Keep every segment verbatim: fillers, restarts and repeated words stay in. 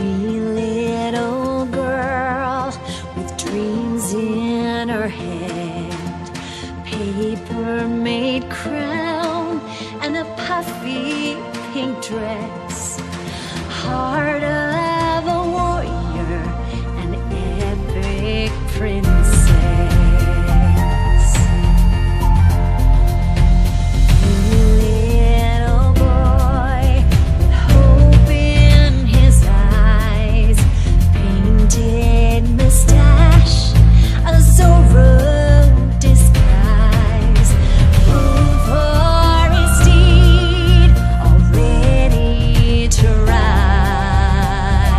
Pretty little girl with dreams in her head, paper-made crown and a puffy pink dress, heart of a warrior, an epic princess. Little boy with hope in his eyes, painted mustache, a Zorro disguise, food for his steed, all ready to ride.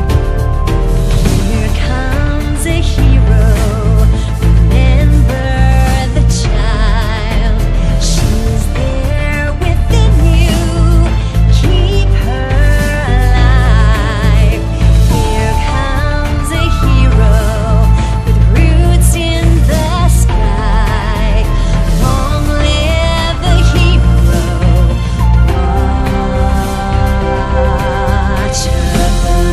Here comes a hero, remember the child, she's there within you, keep her alive. Here comes a hero with roots in the sky, long live the hero, watch her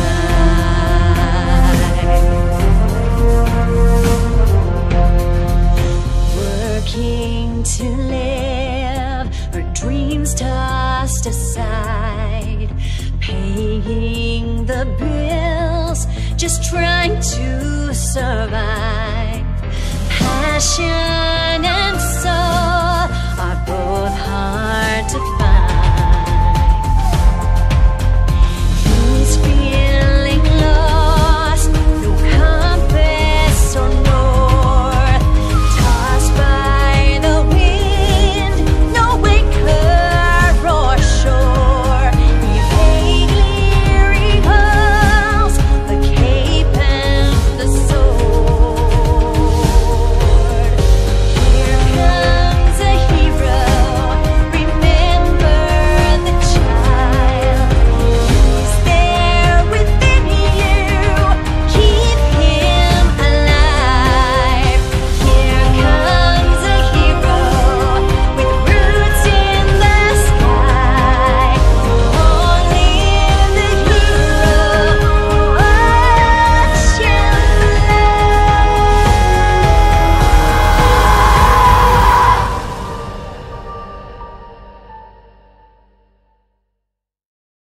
fly. Working to live, her dreams tossed aside, paying the bills, just trying to survive. Passion